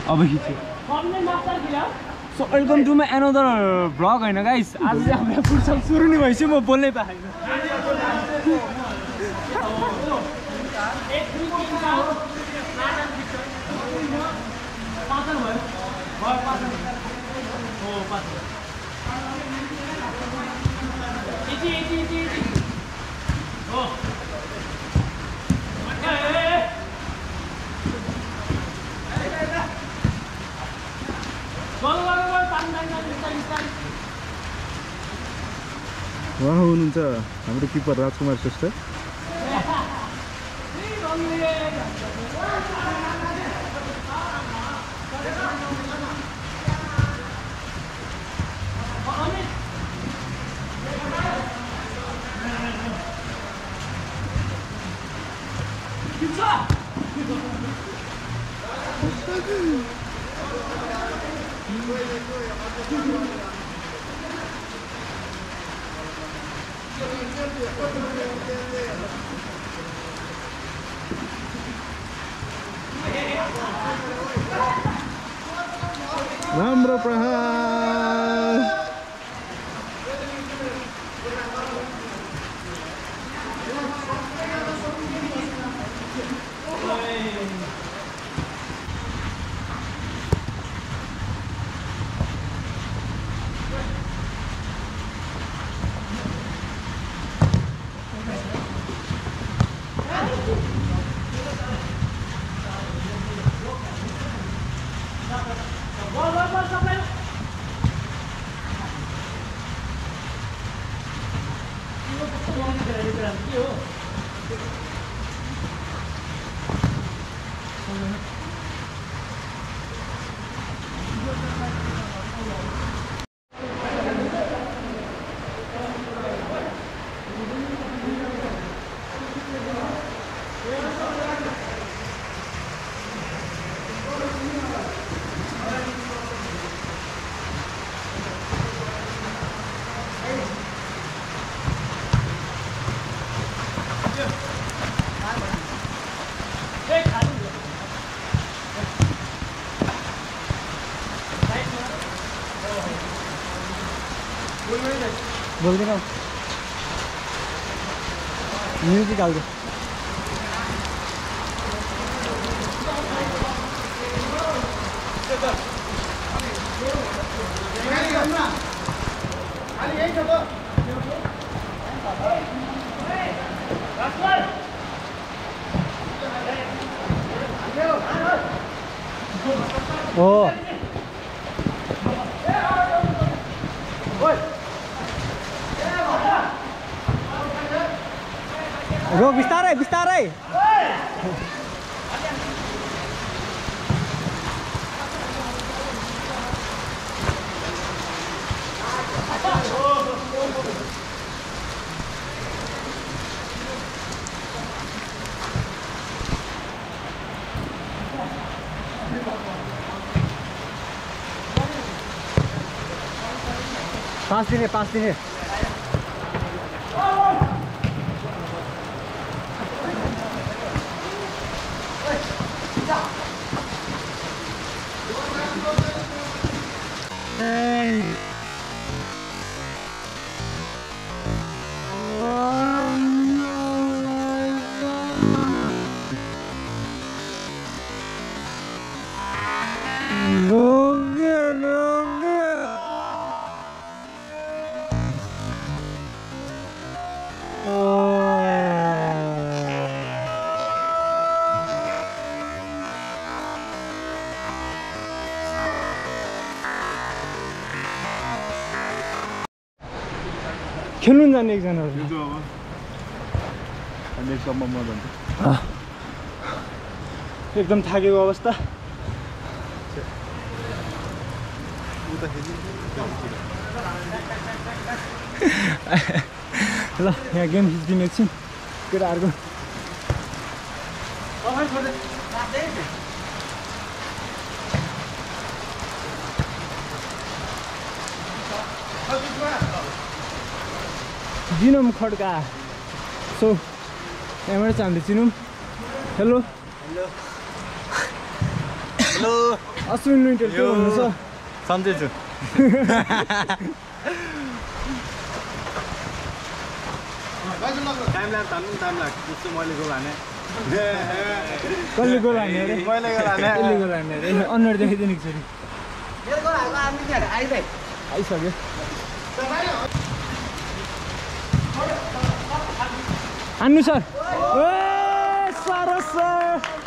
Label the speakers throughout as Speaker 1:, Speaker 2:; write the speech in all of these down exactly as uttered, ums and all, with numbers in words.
Speaker 1: अब खिच्यो so welcome to my another vlog होइन गाइस आज चाहिँ हाम्रो फुटसल सुरु नै भएपछि म बोल्नै पाएन
Speaker 2: उहाँ हुनुहुन्छ हाम्रो किपर राजकुमार श्रेष्ठ राम्रो प्रहार बोल्दैन म्युजिक हाल्छ ओ रोक बिस्तारै बिस्तारै पाँच दिने पाँच दिने खेल्नु जाने एकजनाहरू एकदम थाकेको अवस्था ल यहाँ गेम खिचिदिनु एकछिन केटाहरूको दिनम खड्का सो यहाँबाट चाहिँ हामीले चिनौँ हेलो
Speaker 3: हेलो
Speaker 1: अश्विन लुइन्टेल के भन्नुहुन्छ
Speaker 3: सन्चै छु टाइम लाग्छ भन्नु टाइम लाग्छ त्यस्तो मैले गोल हाने
Speaker 1: कसले गोल हान्ने अरे
Speaker 3: मैले गोल हाने
Speaker 1: कसले गोल हान्ने अरे अनुहार देखाइदिनु एकचोटि
Speaker 3: मेरो गोल हाल्नु आम्मी नि आइदै
Speaker 1: आइसक्यो हान्नु सर ए सरस sir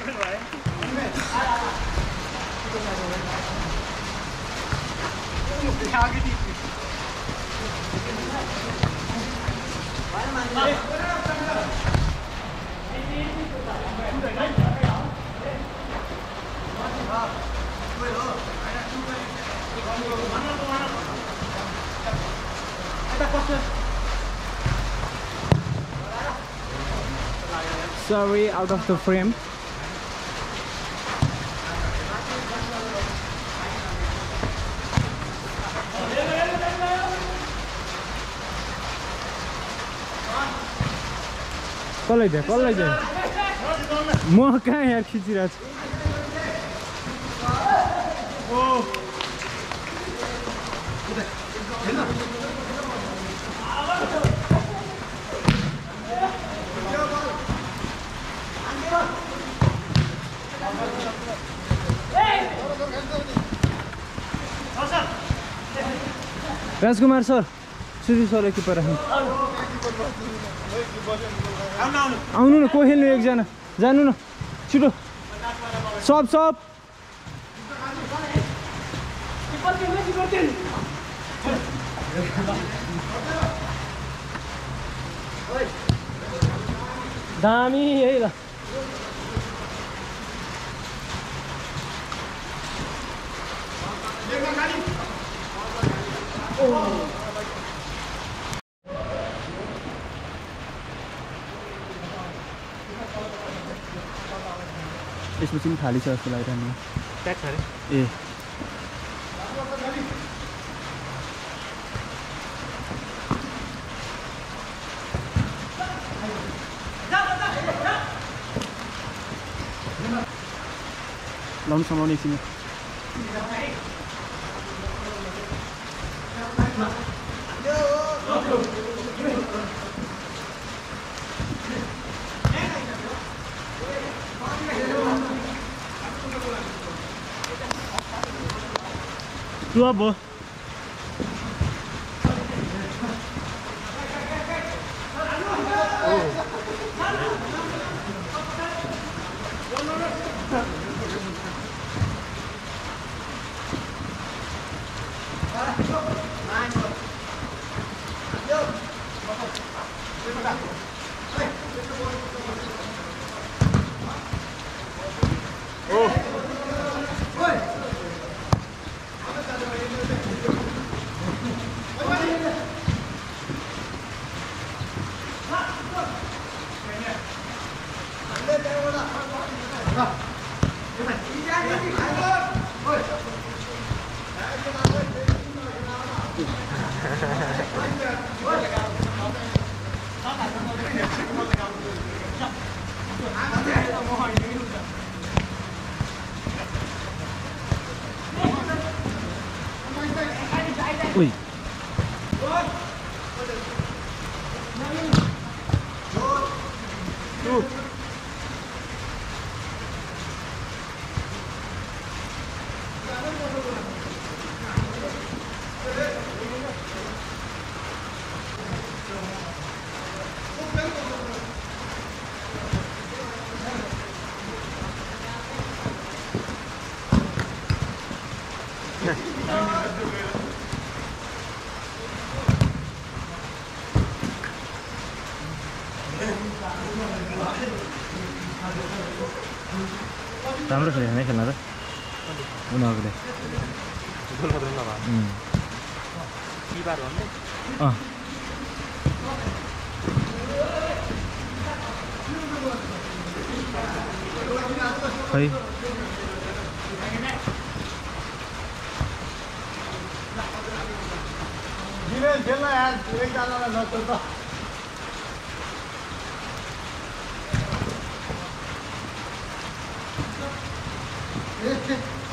Speaker 1: Sorry, out of the frame. कसलाई दिए कसलाई दिए म कहाँ यार खिचिरहेको छु Rajkumar sir Sudhir sir keeper राख्नु आउनु न को खेल्नु एकजना जानु न छिटो सब सब दामी है ल यसपछि पनि खाली छ जस्तो लागिरहनु
Speaker 3: ट्याक्स अरे
Speaker 1: ए लाउनु समाउने एकछिन Tu abo. Uy. राम्रो खेल्यो नै खेल्न त उनीहरूले
Speaker 3: गोल गर्दैन ल
Speaker 1: उम्
Speaker 3: किपर भन्ने
Speaker 1: अ खै
Speaker 3: जिमेल खेल्न यार एकजनालाई नचल त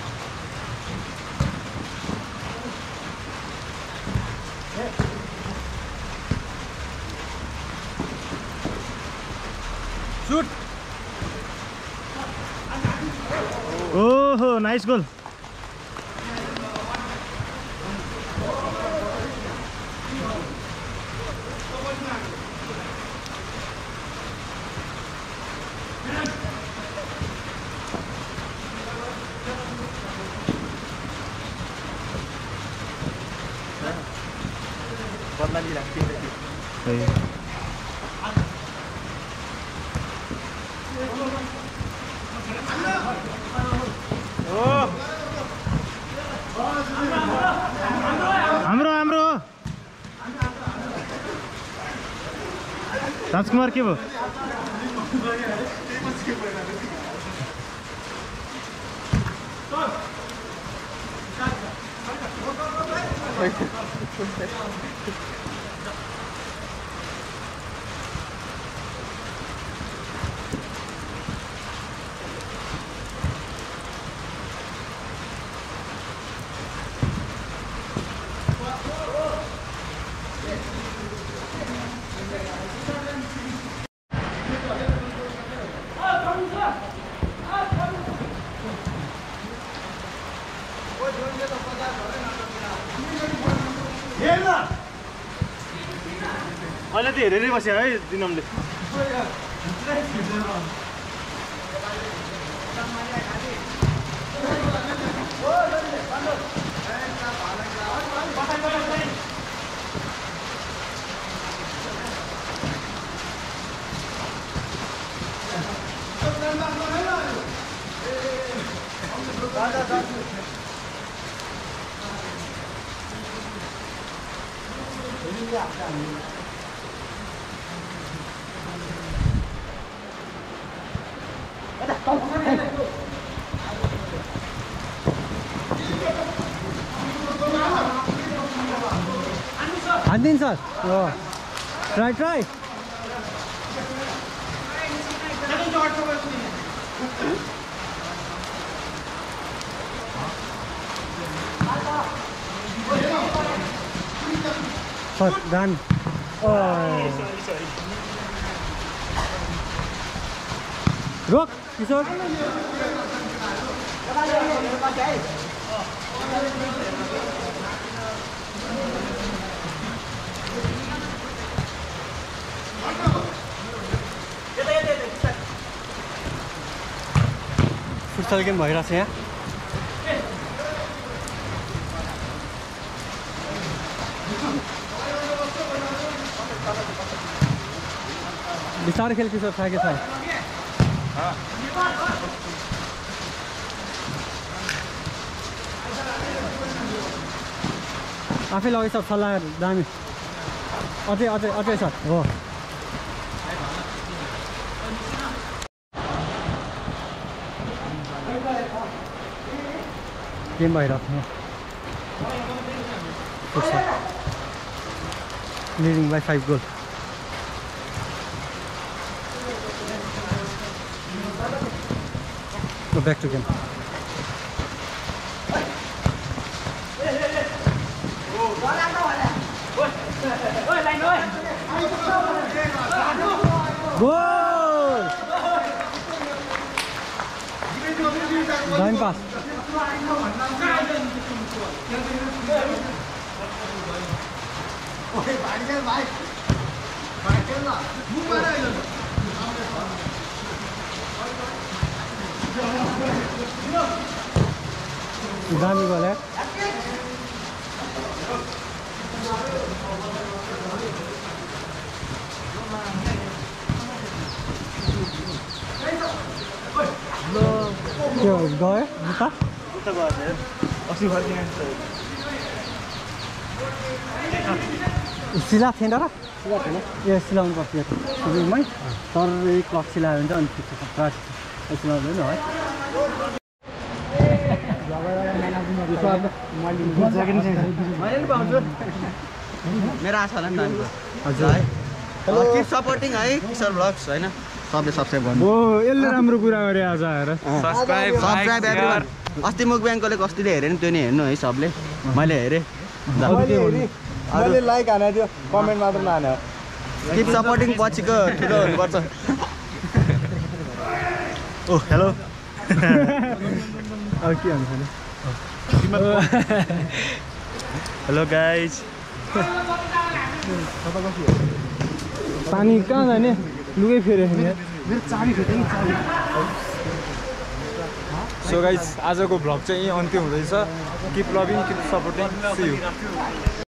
Speaker 3: ओहो नाइस गोल बदला लिइराख्छु हाम्रो हाम्रो राजकुमार के भयो अहिले त हेरेरै बस्यो है दिनमले
Speaker 1: हान्दिन्छ ट्राई ट्राई फर्स्ट डन रोक किशोर फुटसल गेम भइरहेछ यहाँ बिस्तारै खेल किशोर थाके छ आफै लगेछ सल्लाह दामी अझै अझै अझै छ हो गेम भइरहेको छ leading by five goal Go back to game. Goal! Line pass. दामी गोल है त्यो गयो जुत्ता जुत्ता गयो अस्ति फर्किने सिला थिएन र सिला थिएन ए सिलाउनु पर्छ यो सुरुमै तर एक क्लक सिलायो भने चाहिँ अनि ठिक छ प्राइस सिलाउँदैन है
Speaker 4: मेरो आशा होला नि त हजुर है किप सपोर्टिङ है किशोर ब्लग्स हैन सबले सब्स्क्राइब गर्नु
Speaker 2: ओ यसले राम्रो कुरा गरे आज आएर
Speaker 4: सब्स्क्राइब सब्स्क्राइब एभ्रीवन अस्ति मुख ब्याङ्कले कस्तिले हेरे नि त्यो नि हेर्नु है सबले मैले हेरे
Speaker 3: मैले लाइक हाने थियो कमेन्ट मात्र नहाने
Speaker 4: किप सपोर्टिङ पछिको ठुलो हुनुपर्छ ओ हेलो
Speaker 2: अब के हाल्नु
Speaker 1: हेलो गाइज पानी कहाँ जाने लुगै फेऱ्यो
Speaker 3: मेरो चाबी फेर्दै नि चाबी
Speaker 1: सो गाइज आजको भ्लग चाहिँ यहीँ अन्त्य हुँदैछ keep loving keep supporting see you